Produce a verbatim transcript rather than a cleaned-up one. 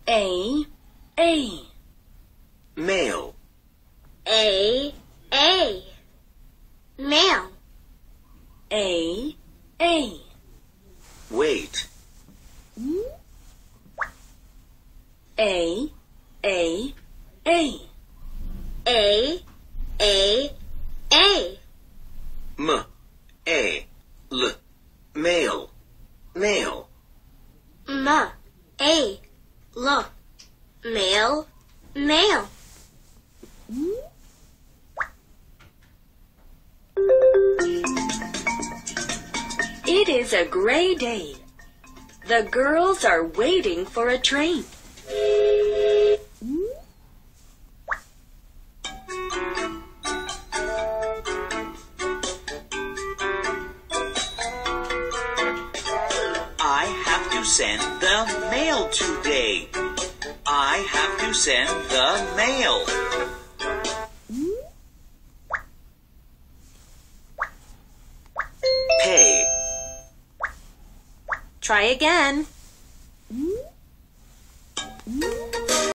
A, A. Mail. A, A. Mail. A, A. Wait. A, A, A. A, A, A. M, A, L. Mail. Mail. M, A, L. Mail, mail. It is a gray day. The girls are waiting for a train. I have to send the mail today. I have to send the mail. Pay. Try again.